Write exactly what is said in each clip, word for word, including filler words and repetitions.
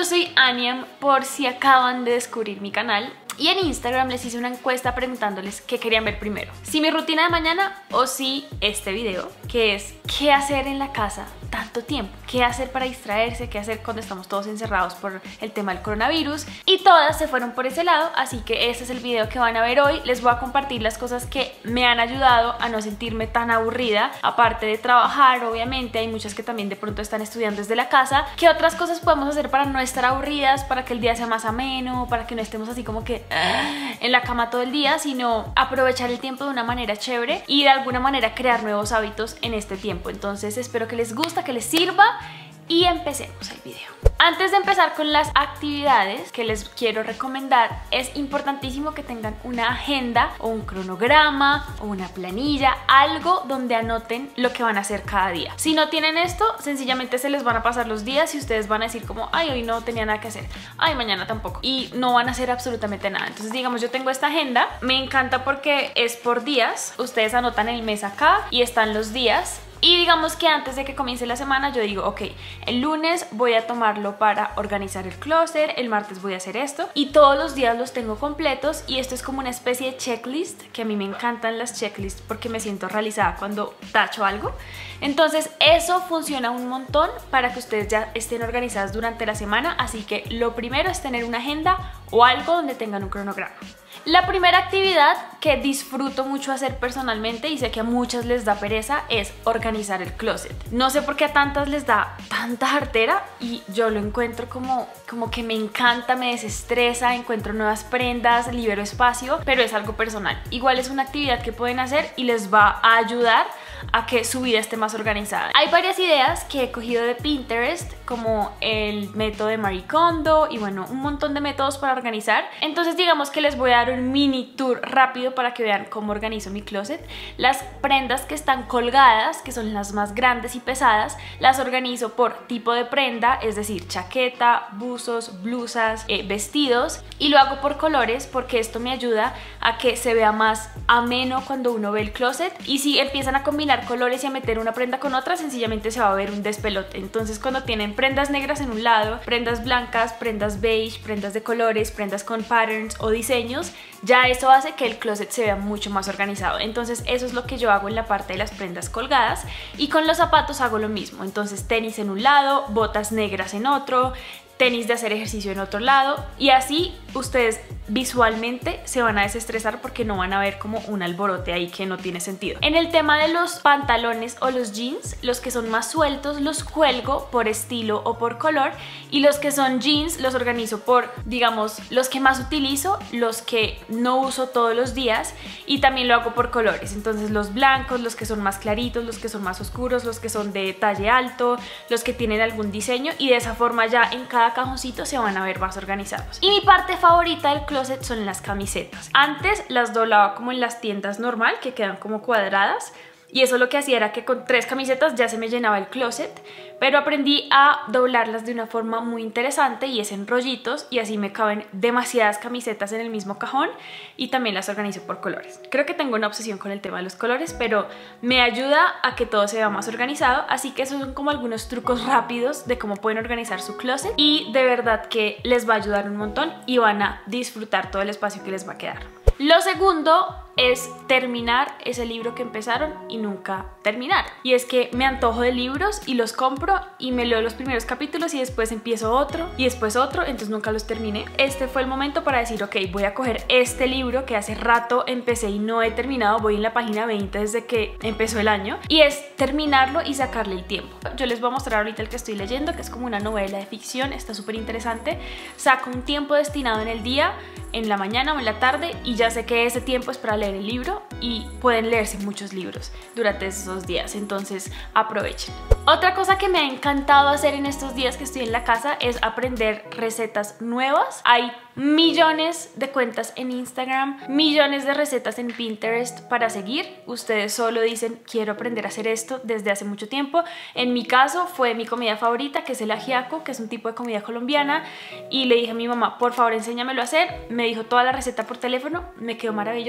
yo soy Aniam, por si acaban de descubrir mi canal. Y en Instagram les hice una encuesta preguntándoles qué querían ver primero, si mi rutina de mañana o si este video, que es qué hacer en la casa tanto tiempo, qué hacer para distraerse, qué hacer cuando estamos todos encerrados por el tema del coronavirus. Y todas se fueron por ese lado, así que este es el video que van a ver hoy. Les voy a compartir las cosas que me han ayudado a no sentirme tan aburrida, aparte de trabajar. Obviamente hay muchas que también de pronto están estudiando desde la casa. ¿Qué otras cosas podemos hacer para no estar aburridas, para que el día sea más ameno, para que no estemos así como que en la cama todo el día, sino aprovechar el tiempo de una manera chévere y de alguna manera crear nuevos hábitos en este tiempo? Entonces espero que les guste, que les sirva y empecemos el video. Antes de empezar con las actividades que les quiero recomendar, es importantísimo que tengan una agenda o un cronograma o una planilla, algo donde anoten lo que van a hacer cada día. Si no tienen esto, sencillamente se les van a pasar los días y ustedes van a decir como, ay, hoy no tenía nada que hacer, ay, mañana tampoco, y no van a hacer absolutamente nada. Entonces, digamos, yo tengo esta agenda, me encanta porque es por días. Ustedes anotan el mes acá y están los días. Y digamos que antes de que comience la semana yo digo, ok, el lunes voy a tomarlo para organizar el closet, el martes voy a hacer esto, y todos los días los tengo completos. Y esto es como una especie de checklist, que a mí me encantan las checklists porque me siento realizada cuando tacho algo. Entonces eso funciona un montón para que ustedes ya estén organizadas durante la semana. Así que lo primero es tener una agenda o algo donde tengan un cronograma. La primera actividad que disfruto mucho hacer personalmente, y sé que a muchas les da pereza, es organizar el closet. No sé por qué a tantas les da tanta jartera, y yo lo encuentro como, como que me encanta, me desestresa, encuentro nuevas prendas, libero espacio, pero es algo personal. Igual es una actividad que pueden hacer y les va a ayudar a que su vida esté más organizada. Hay varias ideas que he cogido de Pinterest, como el método de Marie Kondo y bueno, un montón de métodos para organizar. Entonces digamos que les voy a dar un mini tour rápido para que vean cómo organizo mi closet. Las prendas que están colgadas, que son las más grandes y pesadas, las organizo por tipo de prenda, es decir, chaqueta, buzos, blusas, eh, vestidos, y lo hago por colores porque esto me ayuda a que se vea más ameno cuando uno ve el closet. Y si empiezan a combinar colores y a meter una prenda con otra, sencillamente se va a ver un despelote. Entonces cuando tienen prendas negras en un lado, prendas blancas, prendas beige, prendas de colores, prendas con patterns o diseños, ya eso hace que el closet se vea mucho más organizado. Entonces eso es lo que yo hago en la parte de las prendas colgadas. Y con los zapatos hago lo mismo. Entonces tenis en un lado, botas negras en otro, tenis de hacer ejercicio en otro lado, y así ustedes visualmente se van a desestresar porque no van a ver como un alborote ahí que no tiene sentido. En el tema de los pantalones o los jeans, los que son más sueltos los cuelgo por estilo o por color, y los que son jeans los organizo por, digamos, los que más utilizo, los que no uso todos los días, y también lo hago por colores. Entonces los blancos, los que son más claritos, los que son más oscuros, los que son de talle alto, los que tienen algún diseño, y de esa forma ya en cada cajoncito se van a ver más organizados. Y mi parte favorita del closet son las camisetas. Antes las doblaba como en las tiendas normal, que quedan como cuadradas, y eso lo que hacía era que con tres camisetas ya se me llenaba el closet, pero aprendí a doblarlas de una forma muy interesante, y es en rollitos, y así me caben demasiadas camisetas en el mismo cajón, y también las organizo por colores. Creo que tengo una obsesión con el tema de los colores, pero me ayuda a que todo se vea más organizado. Así que esos son como algunos trucos rápidos de cómo pueden organizar su closet, y de verdad que les va a ayudar un montón y van a disfrutar todo el espacio que les va a quedar. Lo segundo es terminar ese libro que empezaron y nunca terminaron. Y es que me antojo de libros y los compro y me leo los primeros capítulos y después empiezo otro y después otro, entonces nunca los terminé. Este fue el momento para decir, ok, voy a coger este libro que hace rato empecé y no he terminado, voy en la página veinte desde que empezó el año, y es terminarlo y sacarle el tiempo. Yo les voy a mostrar ahorita el que estoy leyendo, que es como una novela de ficción, está súper interesante. Saco un tiempo destinado en el día, en la mañana o en la tarde, y ya sé que ese tiempo es para leer el libro, y pueden leerse muchos libros durante esos días, entonces aprovechen. Otra cosa que me ha encantado hacer en estos días que estoy en la casa es aprender recetas nuevas. Hay millones de cuentas en Instagram, millones de recetas en Pinterest para seguir. Ustedes solo dicen, quiero aprender a hacer esto desde hace mucho tiempo. En mi caso fue mi comida favorita, que es el ajiaco, que es un tipo de comida colombiana, y le dije a mi mamá, por favor enséñamelo a hacer. Me dijo toda la receta por teléfono, me quedó maravilloso, me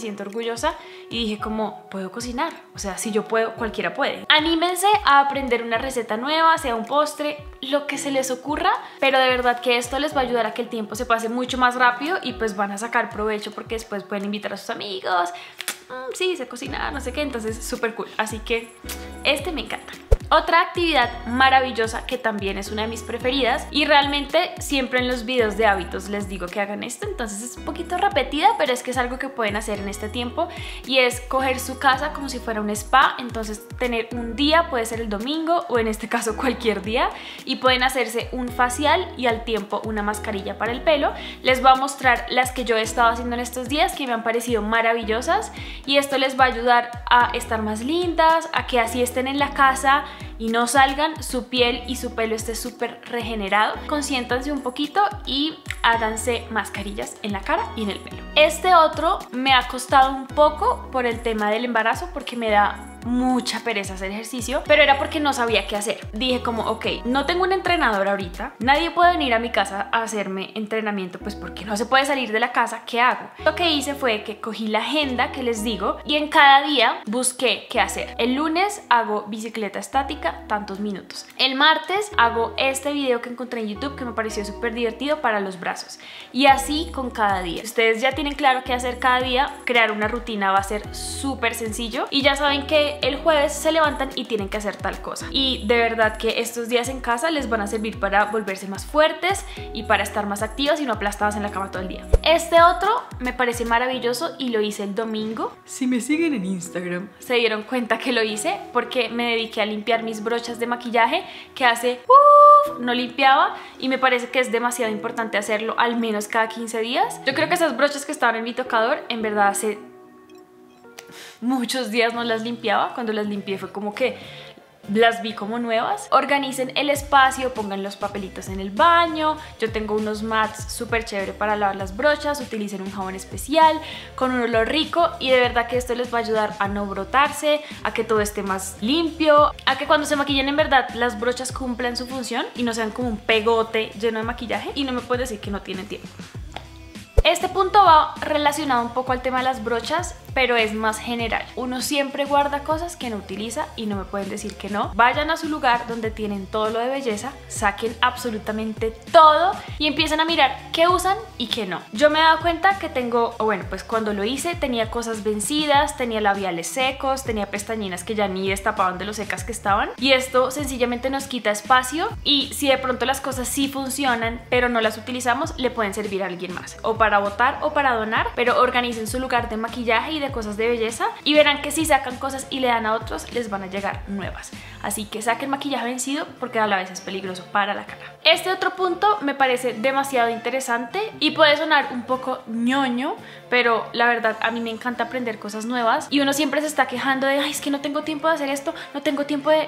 siento orgullosa y dije como, puedo cocinar, o sea, si yo puedo, cualquiera puede. Anímense a aprender una receta nueva, sea un postre, lo que se les ocurra, pero de verdad que esto les va a ayudar a que el tiempo se pase mucho más rápido y pues van a sacar provecho porque después pueden invitar a sus amigos, mm, sí, sé cocinar, no sé qué, entonces súper cool, así que este me encanta. Otra actividad maravillosa que también es una de mis preferidas y realmente siempre en los videos de hábitos les digo que hagan esto, entonces es un poquito repetida, pero es que es algo que pueden hacer en este tiempo y es coger su casa como si fuera un spa, entonces tener un día, puede ser el domingo o en este caso cualquier día, y pueden hacerse un facial y al tiempo una mascarilla para el pelo. Les voy a mostrar las que yo he estado haciendo en estos días que me han parecido maravillosas y esto les va a ayudar a estar más lindas, a que así estén en la casa y no salgan, su piel y su pelo esté súper regenerado. Consiéntanse un poquito y háganse mascarillas en la cara y en el pelo. Este otro me ha costado un poco por el tema del embarazo porque me da mucha pereza hacer ejercicio, pero era porque no sabía qué hacer. Dije como, ok, no tengo un entrenador ahorita, nadie puede venir a mi casa a hacerme entrenamiento, pues porque no se puede salir de la casa, ¿qué hago? Lo que hice fue que cogí la agenda que les digo y en cada día busqué qué hacer. El lunes hago bicicleta estática, tantos minutos. El martes hago este video que encontré en YouTube que me pareció súper divertido para los brazos. Y así con cada día. Si ustedes ya tienen claro qué hacer cada día, crear una rutina va a ser súper sencillo y ya saben que el jueves se levantan y tienen que hacer tal cosa. Y de verdad que estos días en casa les van a servir para volverse más fuertes y para estar más activas y no aplastadas en la cama todo el día. Este otro me parece maravilloso y lo hice el domingo. Si me siguen en Instagram se dieron cuenta que lo hice porque me dediqué a limpiar mis brochas de maquillaje que hace uff, no limpiaba y me parece que es demasiado importante hacerlo al menos cada quince días. Yo creo que esas brochas que estaban en mi tocador en verdad hace muchos días no las limpiaba. Cuando las limpié fue como que las vi como nuevas. Organicen el espacio, pongan los papelitos en el baño. Yo tengo unos mats súper chévere para lavar las brochas. Utilicen un jabón especial con un olor rico y de verdad que esto les va a ayudar a no brotarse, a que todo esté más limpio, a que cuando se maquillen en verdad las brochas cumplan su función y no sean como un pegote lleno de maquillaje. Y no me pueden decir que no tienen tiempo. Este punto va relacionado un poco al tema de las brochas, pero es más general. Uno siempre guarda cosas que no utiliza y no me pueden decir que no. Vayan a su lugar donde tienen todo lo de belleza, saquen absolutamente todo y empiecen a mirar qué usan y qué no. Yo me he dado cuenta que tengo, o bueno, pues cuando lo hice tenía cosas vencidas, tenía labiales secos, tenía pestañinas que ya ni destapaban de lo secas que estaban y esto sencillamente nos quita espacio y si de pronto las cosas sí funcionan pero no las utilizamos, le pueden servir a alguien más o para botar o para donar, pero organicen su lugar de maquillaje y de cosas de belleza y verán que si sacan cosas y le dan a otros les van a llegar nuevas, así que saquen maquillaje vencido porque a la vez es peligroso para la cara. Este otro punto me parece demasiado interesante y puede sonar un poco ñoño, pero la verdad a mí me encanta aprender cosas nuevas y uno siempre se está quejando de ay, es que no tengo tiempo de hacer esto, no tengo tiempo de...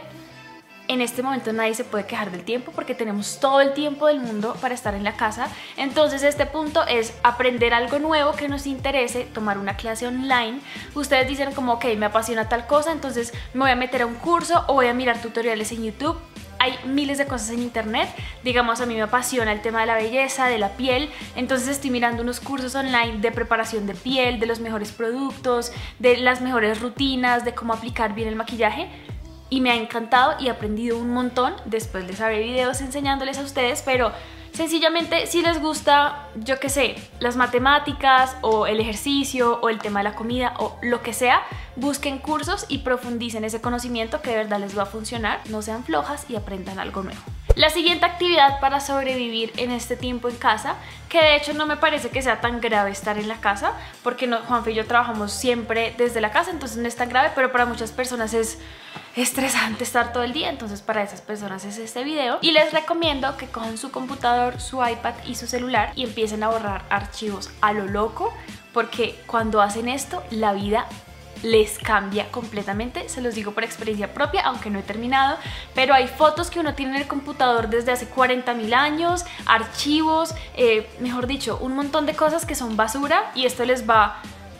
En este momento nadie se puede quejar del tiempo porque tenemos todo el tiempo del mundo para estar en la casa. Entonces este punto es aprender algo nuevo que nos interese, tomar una clase online. Ustedes dicen como ok, me apasiona tal cosa, entonces me voy a meter a un curso o voy a mirar tutoriales en YouTube. Hay miles de cosas en internet, digamos a mí me apasiona el tema de la belleza, de la piel, entonces estoy mirando unos cursos online de preparación de piel, de los mejores productos, de las mejores rutinas, de cómo aplicar bien el maquillaje. Y me ha encantado y he aprendido un montón después de saber videos enseñándoles a ustedes, pero sencillamente si les gusta, yo qué sé, las matemáticas o el ejercicio o el tema de la comida o lo que sea, busquen cursos y profundicen ese conocimiento que de verdad les va a funcionar, no sean flojas y aprendan algo nuevo. La siguiente actividad para sobrevivir en este tiempo en casa, que de hecho no me parece que sea tan grave estar en la casa, porque no, Juanfe y yo trabajamos siempre desde la casa, entonces no es tan grave, pero para muchas personas es estresante estar todo el día, entonces para esas personas es este video. Y les recomiendo que cojan su computador, su iPad y su celular y empiecen a borrar archivos a lo loco, porque cuando hacen esto, la vida les cambia completamente, se los digo por experiencia propia, aunque no he terminado, pero hay fotos que uno tiene en el computador desde hace cuarenta mil años, archivos, eh, mejor dicho, un montón de cosas que son basura y esto les va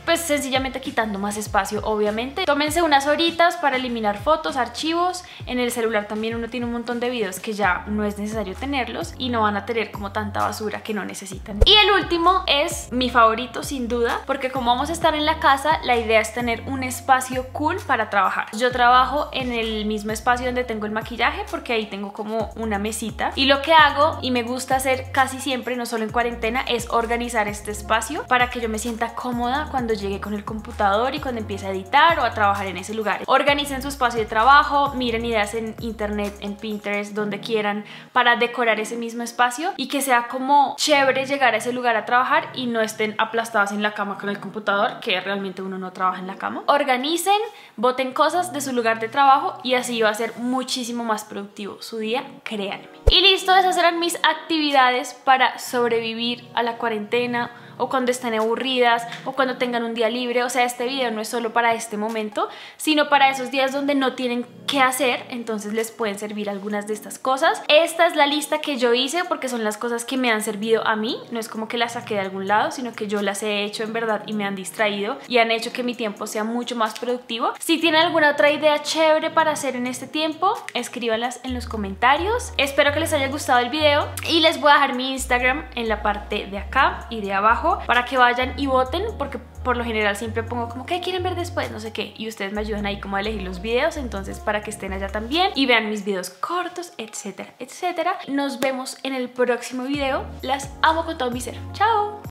pues sencillamente quitando más espacio, obviamente. Tómense unas horitas para eliminar fotos, archivos. En el celular también uno tiene un montón de videos que ya no es necesario tenerlos y no van a tener como tanta basura que no necesitan. Y el último es mi favorito sin duda, porque como vamos a estar en la casa, la idea es tener un espacio cool para trabajar. Yo trabajo en el mismo espacio donde tengo el maquillaje porque ahí tengo como una mesita, y lo que hago y me gusta hacer casi siempre, no solo en cuarentena, es organizar este espacio para que yo me sienta cómoda cuando llegue con el computador y cuando empiece a editar o a trabajar en ese lugar. Organicen su espacio de trabajo, miren ideas en internet, en Pinterest, donde quieran, para decorar ese mismo espacio y que sea como chévere llegar a ese lugar a trabajar y no estén aplastadas en la cama con el computador, que realmente uno no trabaja en la cama. Organicen, boten cosas de su lugar de trabajo y así va a ser muchísimo más productivo su día, créanme. Y listo, esas eran mis actividades para sobrevivir a la cuarentena, o cuando estén aburridas, o cuando tengan un día libre. O sea, este video no es solo para este momento, sino para esos días donde no tienen qué hacer, entonces les pueden servir algunas de estas cosas. Esta es la lista que yo hice porque son las cosas que me han servido a mí, no es como que las saqué de algún lado, sino que yo las he hecho en verdad y me han distraído y han hecho que mi tiempo sea mucho más productivo. Si tienen alguna otra idea chévere para hacer en este tiempo, escríbanlas en los comentarios. Espero que les haya gustado el video y les voy a dejar mi Instagram en la parte de acá y de abajo para que vayan y voten, porque por lo general siempre pongo como que quieren ver después, no sé qué, y ustedes me ayudan ahí como a elegir los videos, entonces para que estén allá también y vean mis videos cortos, etcétera, etcétera. Nos vemos en el próximo video. Las amo con todo mi ser. ¡Chao!